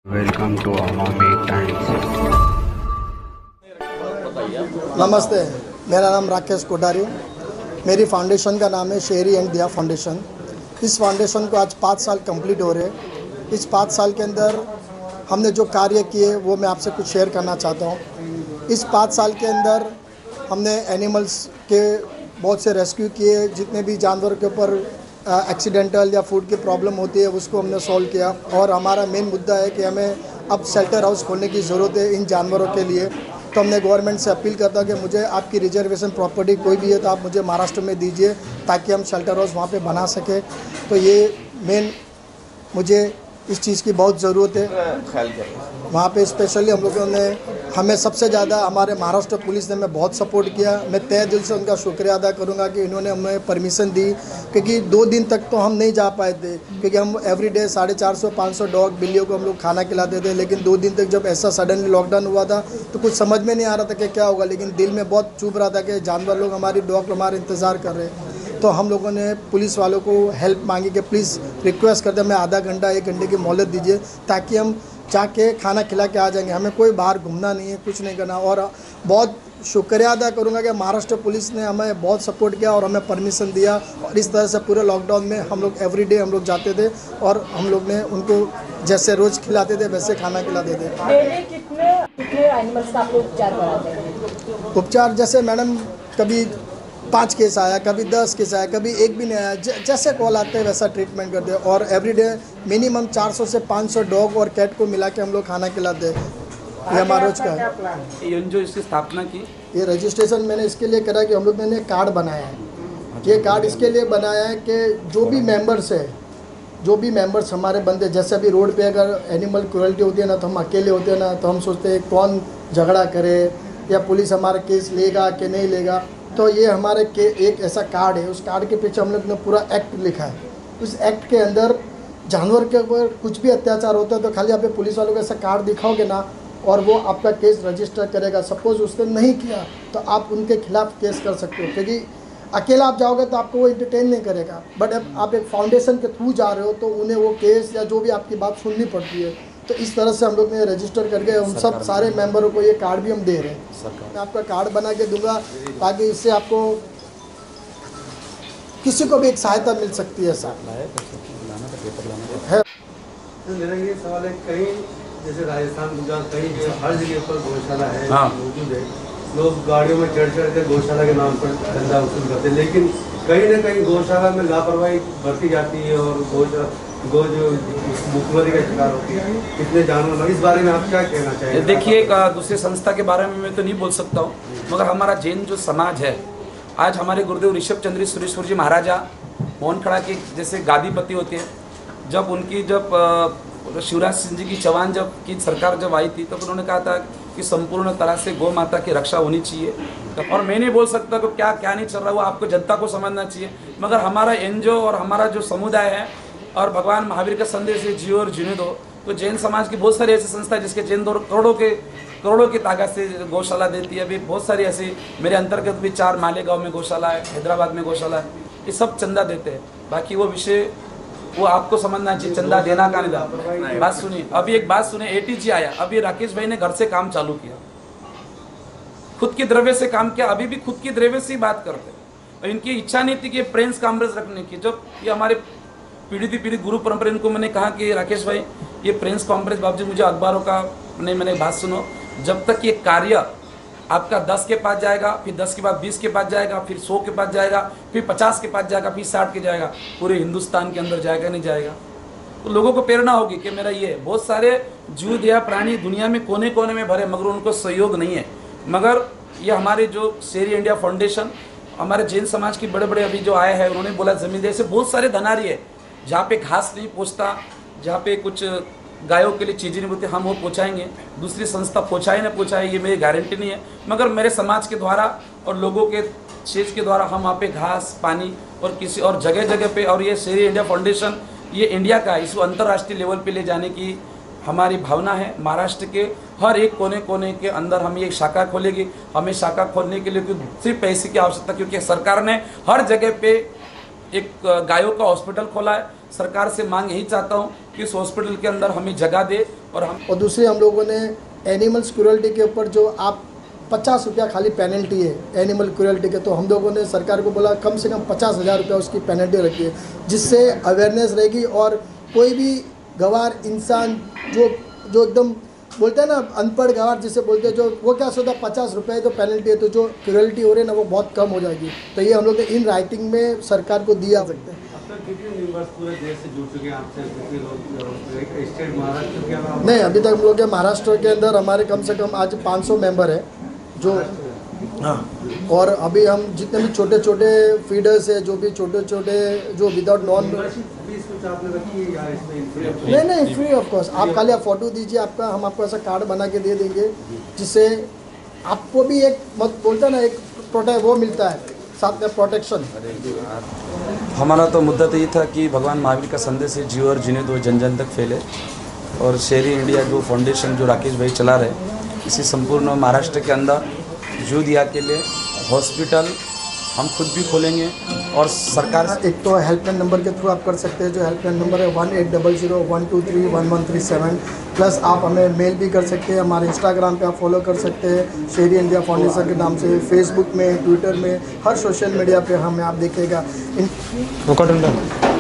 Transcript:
Welcome to Awami times. नमस्ते, मेरा नाम राकेश कोठारी। मेरी फाउंडेशन का नाम है शेरी एंड दिया फाउंडेशन। इस फाउंडेशन को आज 5 साल कंप्लीट हो रहे हैं। इस 5 साल के अंदर हमने जो कार्य किए वो मैं आपसे कुछ शेयर करना चाहता हूँ। इस 5 साल के अंदर हमने एनिमल्स के बहुत से रेस्क्यू किए। जितने भी जानवर के ऊपर एक्सीडेंटल या फूड की प्रॉब्लम होती है उसको हमने सॉल्व किया। और हमारा मेन मुद्दा है कि हमें अब शेल्टर हाउस खोलने की ज़रूरत है इन जानवरों के लिए। तो हमने गवर्नमेंट से अपील करता कि मुझे आपकी रिजर्वेशन प्रॉपर्टी कोई भी है तो आप मुझे महाराष्ट्र में दीजिए ताकि हम शेल्टर हाउस वहाँ पे बना सकें। तो ये मेन मुझे इस चीज़ की बहुत ज़रूरत है। वहाँ पे स्पेशली हम लोगों ने हमें सबसे ज़्यादा हमारे महाराष्ट्र पुलिस ने हमें बहुत सपोर्ट किया। मैं तहे दिल से उनका शुक्रिया अदा करूँगा कि इन्होंने हमें परमिशन दी, क्योंकि 2 दिन तक तो हम नहीं जा पाए थे, क्योंकि हम एवरीडे 450-500 डॉग बिल्लियों को हम लोग खाना खिलाते थे। लेकिन 2 दिन तक जब ऐसा सडनली लॉकडाउन हुआ था तो कुछ समझ में नहीं आ रहा था कि क्या होगा, लेकिन दिल में बहुत चुभ रहा था कि जानवर लोग हमारी डॉग हमारे इंतज़ार कर रहे हैं। तो हम लोगों ने पुलिस वालों को हेल्प मांगी कि प्लीज़ रिक्वेस्ट करते हमें आधा घंटा 1 घंटे की मोहलत दीजिए ताकि हम जाके खाना खिला के आ जाएंगे। हमें कोई बाहर घूमना नहीं है, कुछ नहीं करना। और बहुत शुक्रिया अदा करूंगा कि महाराष्ट्र पुलिस ने हमें बहुत सपोर्ट किया और हमें परमिशन दिया। और इस तरह से पूरे लॉकडाउन में हम लोग एवरीडे हम लोग जाते थे और हम लोग ने उनको जैसे रोज़ खिलाते थे वैसे खाना खिलाते थे। डेली कितने एनिमल्स का आप लोग उपचार कराते हैं? उपचार जैसे मैडम कभी 5 केस आया, कभी 10 केस आया, कभी 1 भी नहीं आया। जैसे कॉल आते हैं वैसा ट्रीटमेंट करते हैं। और एवरीडे मिनिमम 400 से 500 डॉग और कैट को मिला के हम लोग खाना खिलाते हैं। ये हमारा रोज का है। ये जो इसकी स्थापना की, ये रजिस्ट्रेशन मैंने इसके लिए करा कि हम लोग ने कार्ड बनाया है। ये कार्ड इसके लिए बनाया है कि जो भी मेंबर्स हमारे बंदे, जैसे अभी रोड पे अगर एनिमल क्रूअल्टी होती है ना तो हम अकेले होते हैं ना, तो हम सोचते हैं कौन झगड़ा करे या पुलिस हमारा केस लेगा कि नहीं लेगा। तो ये हमारे के एक ऐसा कार्ड है, उस कार्ड के पीछे हम लोग ने पूरा एक्ट लिखा है। उस एक्ट के अंदर जानवर के ऊपर कुछ भी अत्याचार होता है तो खाली आप पुलिस वालों को ऐसा कार्ड दिखाओगे ना और वो आपका केस रजिस्टर करेगा। सपोज़ उसने नहीं किया तो आप उनके खिलाफ केस कर सकते हो, क्योंकि अकेला आप जाओगे तो आपको वो इंटरटेन नहीं करेगा। बट अब आप एक फाउंडेशन के थ्रू जा रहे हो तो उन्हें वो केस या जो भी आपकी बात सुननी पड़ती है। तो इस तरह से हम लोग ने रजिस्टर करके हम सब सारे मेंबरों को ये कार्ड भी हम दे रहे हैं। मैं आपका कार्ड बना के दूंगा ताकि इससे आपको किसी को भी एक सहायता मिल सकती है। सर मेरा ये सवाल है, कहीं जैसे राजस्थान, गुजरात, कहीं हर जगह पर गौशाला है, मौजूद है। लोग गाड़ियों में चढ़ के गौशाला के नाम पर धंधा वसूल करते हैं, लेकिन कहीं ना कहीं गौशाला में लापरवाही बरती जाती है और गौ जो मुखबरी का शिकार होती है। कितने जानवर, इस बारे में आप क्या कहना चाहिए? देखिए, दूसरी संस्था के बारे में मैं तो नहीं बोल सकता हूँ, मगर हमारा जैन जो समाज है, आज हमारे गुरुदेव ऋषभ चंद्र सुरेश्वर जी महाराजा मोहनखड़ा के जैसे गादीपति होते हैं, जब शिवराज सिंह जी की चौहान की सरकार जब आई थी तब उन्होंने कहा था कि संपूर्ण तरह से गौ माता की रक्षा होनी चाहिए। और मैं नहीं बोल सकता कि क्या नहीं चल रहा वो आपको जनता को समझना चाहिए, मगर हमारा एनजीओ और हमारा जो समुदाय है और भगवान महावीर का संदेश है जियो और जीने दो, तो जैन समाज की बहुत सारी ऐसी संस्था है जिसके जैन करोड़ों की ताकत से गौशाला देती है। अभी बहुत सारी ऐसी मेरे अंतर्गत भी 4 मालेगांव में गौशाला है, हैदराबाद में गौशाला है, ये सब चंदा देते हैं। बाकी वो विषय वो आपको समझना चाहिए, चंदा देना का नहीं। बात सुनिए, अभी एक बात सुनिए, एटीजी आया, अभी राकेश भाई ने घर से काम चालू किया, खुद की द्रव्य से काम किया, अभी भी खुद की द्रव्य से ही बात करते हैं। इनकी इच्छा नहीं थी कि प्रेस कॉन्फ्रेंस रखने की। जब ये हमारे पीढ़ी गुरु परंपरा, इनको मैंने कहा कि राकेश भाई ये प्रेस कॉन्फ्रेंस, बाबू जी मुझे अखबारों का नहीं, मैंने बात सुनो, जब तक ये कार्य आपका 10 के पास जाएगा, फिर 10 के बाद 20 के पास जाएगा, फिर 100 के पास जाएगा, फिर 50 के पास जाएगा, फिर 60 के जाएगा, पूरे हिंदुस्तान के अंदर जाएगा नहीं जाएगा, तो लोगों को प्रेरणा होगी कि मेरा ये बहुत सारे जीव या प्राणी दुनिया में कोने कोने में भरे, मगर उनको सहयोग नहीं है। मगर ये हमारे जो शेरी इंडिया फाउंडेशन, हमारे जैन समाज के बड़े अभी जो आए हैं, उन्होंने बोला जमीन ऐसे बहुत सारे धनारी है जहाँ पे घास नहीं पहुँचता, जहाँ पे कुछ गायों के लिए चीज़ें नहीं होती, हम वो पहुँचाएंगे। दूसरी संस्था पहुँचाए ना पहुँचाए ये मेरी गारंटी नहीं है, मगर मेरे समाज के द्वारा और लोगों के चीज़ के द्वारा हम वहाँ पे घास पानी और किसी और जगह पे, और ये शेरी इंडिया फाउंडेशन ये इंडिया का इसको अंतर्राष्ट्रीय लेवल पे ले जाने की हमारी भावना है। महाराष्ट्र के हर एक कोने कोने के अंदर हम ये शाखा खोलेंगे। हमें शाखा खोलने के लिए सिर्फ पैसे की आवश्यकता, क्योंकि सरकार ने हर जगह पे एक गायों का हॉस्पिटल खोला है। सरकार से मांग यही चाहता हूँ कि इस हॉस्पिटल के अंदर हमें जगह दे और हम और दूसरी हम लोगों ने एनिमल्स क्रूरल्टी के ऊपर जो आप 50 रुपया खाली पेनल्टी है एनिमल क्रूरल्टी के, तो हम लोगों ने सरकार को बोला कम से कम 50,000 रुपया उसकी पेनल्टी रखी है, जिससे अवेयरनेस रहेगी और कोई भी गवार इंसान जो एकदम बोलते हैं ना अनपढ़ गवार जिसे बोलते हैं, जो वो क्या सोचता 50 रुपये तो पेनल्टी है, तो जो क्रूरल्टी हो रही है ना वो बहुत कम हो जाएगी। तो ये हम लोग ने इन राइटिंग में सरकार को दिया सकते हैं। कितने मेंबर्स पूरे देश से जुड़ चुके हैं आपसे? कितने लोग स्टेट महाराष्ट्र के अलावा? नहीं, अभी तक हम लोग के महाराष्ट्र के अंदर हमारे कम से कम आज 500 मेंबर है जो, हाँ, और अभी हम जितने भी छोटे छोटे फीडर्स है, जो भी छोटे छोटे जो विदाउट नॉन, नहीं फ्री ऑफ कॉस्ट, आप खाली आप फोटो दीजिए, आपका हम आपको ऐसा कार्ड बना के दे देंगे जिससे आपको भी एक मत बोलता ना एक प्रोटेक्ट वो मिलता है, साथ में प्रोटेक्शन। हमारा तो मुद्दा तो ये था कि भगवान महावीर का संदेश है जीव और जीने दो जन जन तक फैले, और शेरी इंडिया जो फाउंडेशन जो राकेश भाई चला रहे, इसी संपूर्ण महाराष्ट्र के अंदर यूथ या के लिए हॉस्पिटल हम खुद भी खोलेंगे, और सरकार एक तो हेल्पलाइन नंबर के थ्रू आप कर सकते हैं, जो हेल्पलाइन नंबर है 1800-123-1137, प्लस आप हमें मेल भी कर सकते हैं, हमारे इंस्टाग्राम पे आप फॉलो कर सकते हैं शेरी इंडिया फाउंडेशन के नाम से, फेसबुक में, ट्विटर में, हर सोशल मीडिया पे हमें आप देखिएगा।